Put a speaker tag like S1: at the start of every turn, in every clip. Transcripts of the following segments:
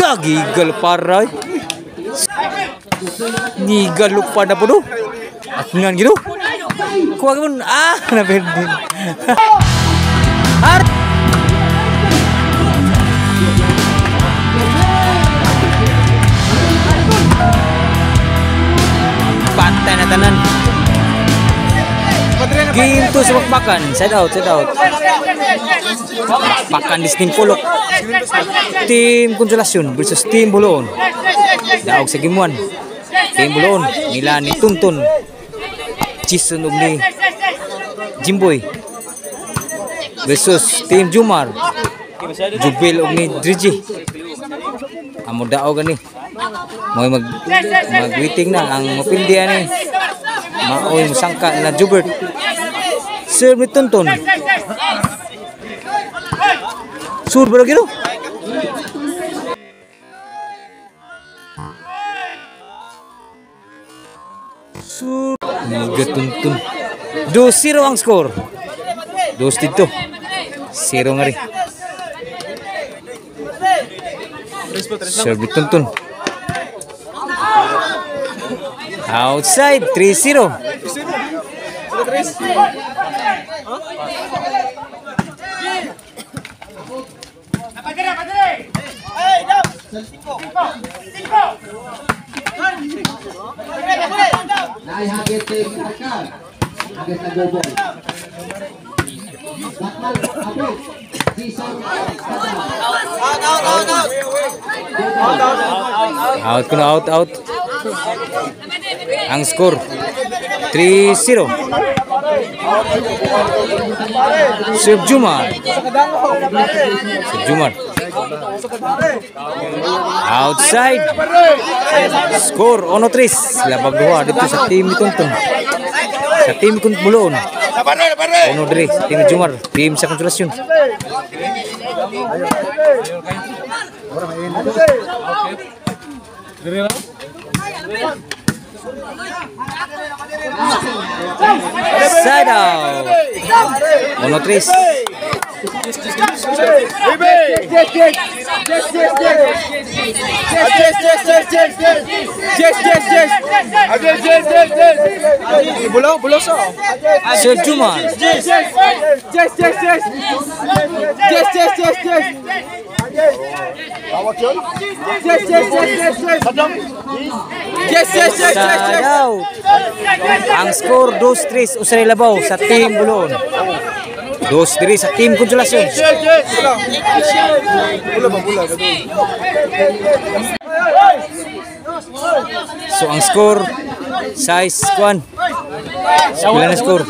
S1: Gagigal paray. Gigal lupa na po do. Akungan gitu. Kuha pun na pwede. Patay na tanan. Ginto sa pakan, side out. Pakan di Team Pulok. Team Konsolasyon versus Team Buloon. Daog sa game 1. Team Buloon nila ni Tuntun. Jason ug ni Jimboy versus Team Jumar. Jubil ug ni Driji. Amo daog ani. Moy mag-waiting na ang mapildihan ni. Maoy musangka na Jubert. Serve ni Tuntun. Sur baru gitu. Sur. Niga Tuntun. 2-0 ang skor. 2-0. 0 ngari. Serve ni Tuntun. Outside 3-0. Out. Ang skor 3-0. Serve Jumar. Outside. Skor 1-3. Labag dua dito sa team ni Tuntun. Sa team ni Buloon. 1-3 sa team ni Jumar. Team sa Konsolasyon. Side out. 1-3. Sir Jumar. Ang skor 2-3 usay labaw sa team Buloon. 2-3 sa team Konsolasyon. So ang skor size kuan. Pila na skor?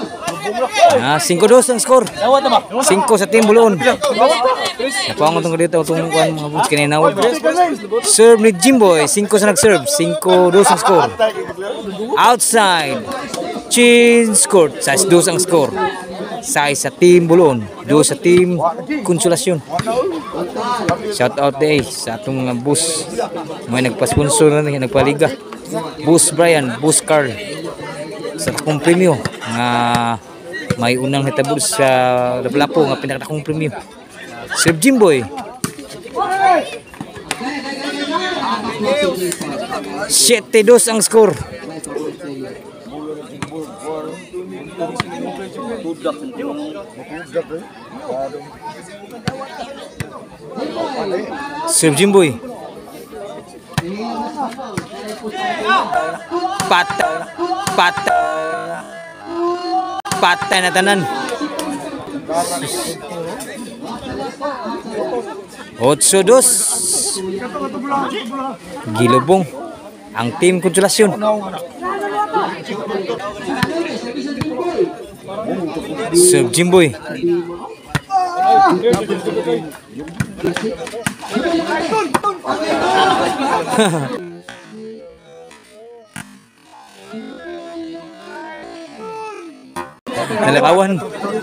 S1: 5-2 ang skor. 5 sa team Buloon. Napangon tong dito tong kuan mga buts kanina. Serve ni Jimboy, 5 sa nag-serve, 5-2 ang skor. Outside. Change court, size 2 ang skor. Size sa team Buloon, 2 sa team Konsolasyon. Shout out day sa atong mga bus. May nagpa-sponsor na nagpaliga. Bus Brian, Bus Carl. Sa takong premyo nga may unang hitabod sa Lapu-Lapu nga pinakatakong premyo. Serve Jimboy. 7-2 ang skor. Serve Jimboy. Patay na tanan. 8-2. Gilubong ang team Konsolasyon. Serve Jimboy. Nalabawan.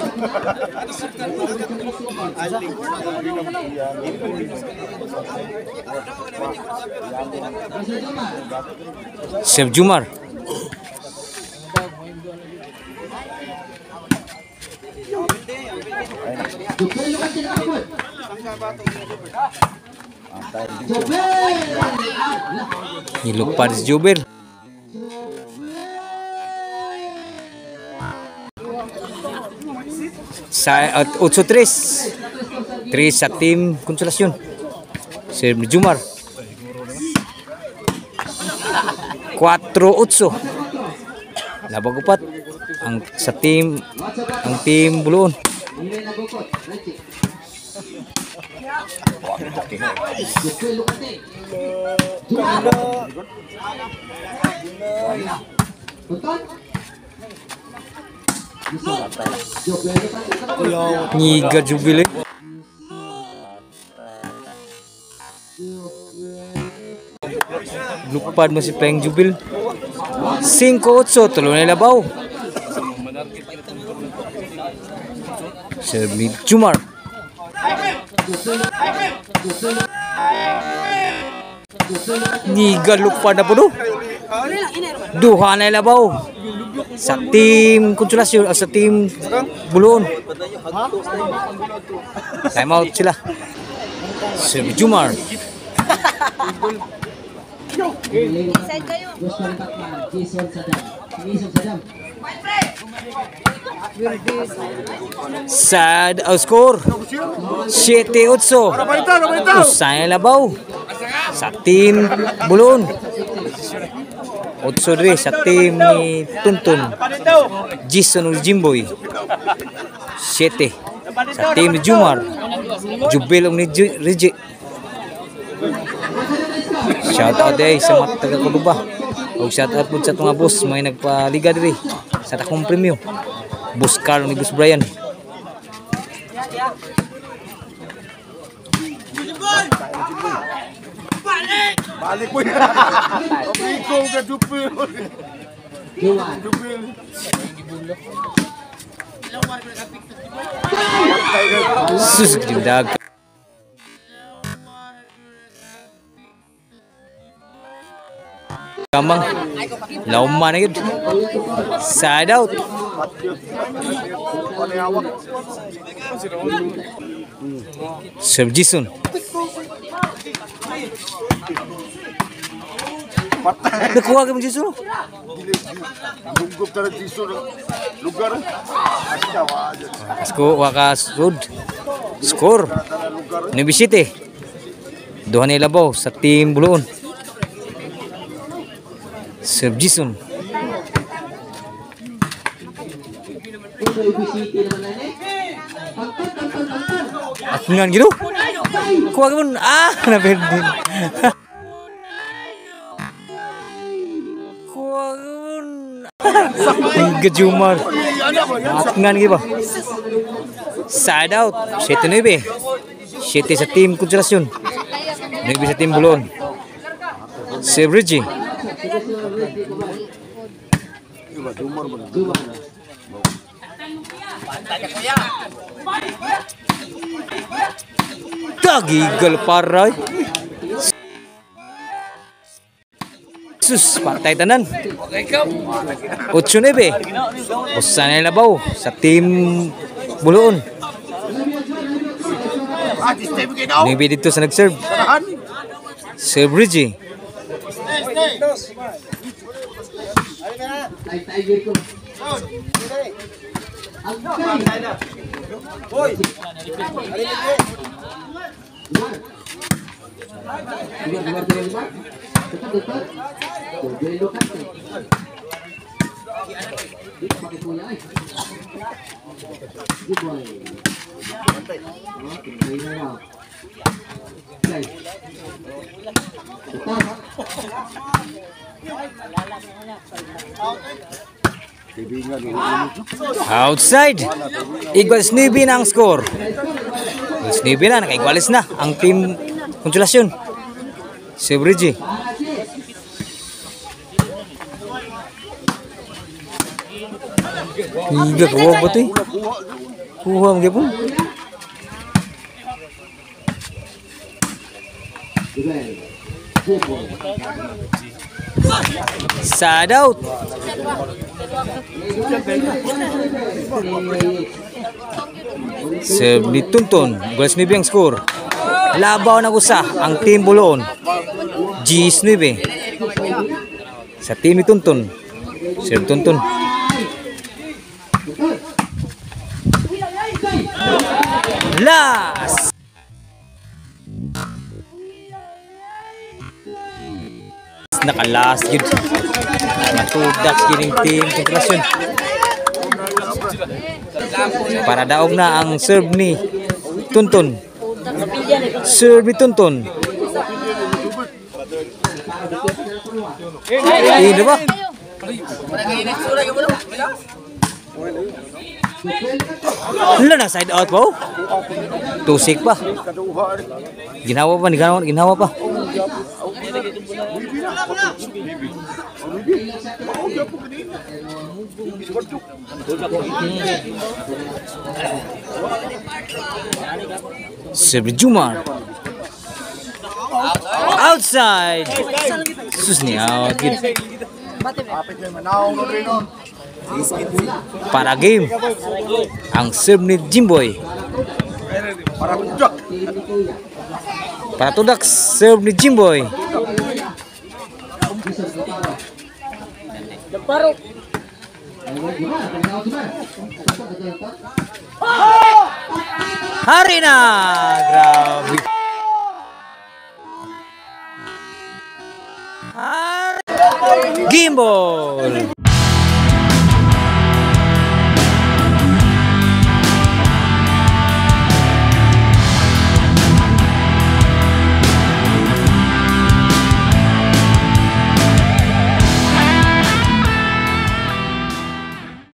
S1: Serve Jumar. Nilupad si Jubel. Sa 8-3. 3 sa Team Konsolasyon. Serve ni Jumar. 4-8. Labag upat ang Team Buluon. Nyiga Jubil. Lupad mo si Peng Jubil. 5-8, tulo na labaw. Serve ni Jumar. Nyiga lupad na po do. Duha na labaw. Sa Team Konsolasyon, sa Team Buluon. Time out sila. Serve Jumar. Sad ang score. 7-8. Usay labaw sa Team Buluon. 8-3 sa team ni Tuntun. Jason Jimboy. 7 sa team ni Jumar. Jubel ni Regi. Shout out day sa mga taga-Kaluba. O shout out po sa mga boss may nagpaliga diri sa takong premyo. Boss Carl ni Boss Brian.
S2: Balik po yan. Ikaw ka Jupil. Jupil.
S1: Sus gidag. Kamang lauman na yun. Side out. Serve Jason. Nakuha ka mo Jason?
S2: Lungkop ka na Jason. Lugar.
S1: Asko wakas road. Score. Nibisite. Duha na ilabaw sa Team Buluon. Serve Jason. Ngan gitu. Kuha ka mo. Naperdin. Kuha ka mo. Gejumar. Ngan gitu ba? Side out. 7-9. 7 sa Team Konsolasyon. 9 sa Team Buluon. Serve Regi. Tagigal paray. Sus, patay tanan. 8-9. Usan na labaw sa Team Buluon. 9 dito sa nag-serve. Serve Regi. Outside. Igualis 9 na ang score. Igualis 9 na. Nakaigualis na ang Team Konsolasyon. Serve Regi. Higa kuha ba ito eh? Kuha mo gapon. Side out. Serve ni Tuntun. Igualis 9 ang score. Labaw na gusa ang Team Buloon. G9 sa Team ni Tuntun. Serve Tuntun. Last. Nakalas yun. Matudak kining team kontrasyon. Para daog na ang serve ni Tuntun. Serve ni Tuntun. Ini ba? Wala na side out po. Tusik pa. Ginawa pa, ginawa pa. Serve Jumar. Outside. Sus ni out. Para game ang serve ni Jimboy. Para tudak serve ni Jimboy. Hari na, grabe. Gimbal.